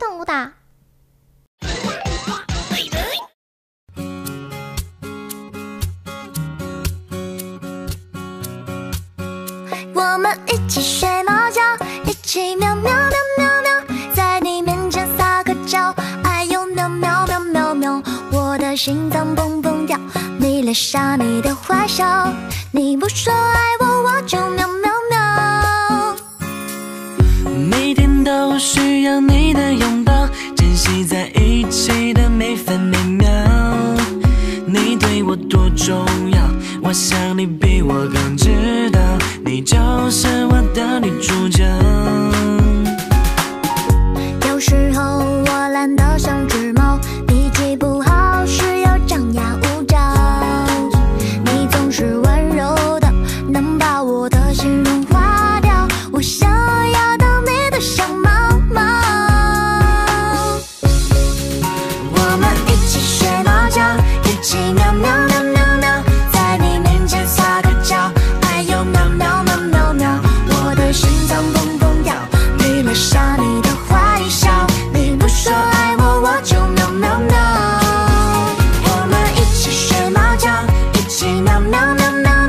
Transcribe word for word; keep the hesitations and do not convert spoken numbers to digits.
动舞蹈。 我们一起睡猫觉，一起喵喵喵喵喵，在你面前撒个娇，哎呦喵喵喵喵喵，我的心脏蹦蹦跳，你脸上你的坏笑，你不说爱我，我就喵喵喵。 每天都需要你的拥抱，珍惜在一起的每分每秒。你对我多重要，我想你比我更知道，你就是我的女主角。 有时候我懒得像只猫，脾气不好时又张牙舞爪，你总是温柔的，能把我的心融化掉，我想要当你的小猫猫。我们一起睡猫觉，一起喵喵喵喵喵，在你面前撒个娇，哎呦喵喵喵喵喵，我的心脏蹦蹦跳，你脸上你的坏笑，你不说爱我，我就喵喵喵。我们一起睡猫觉，一起喵喵喵喵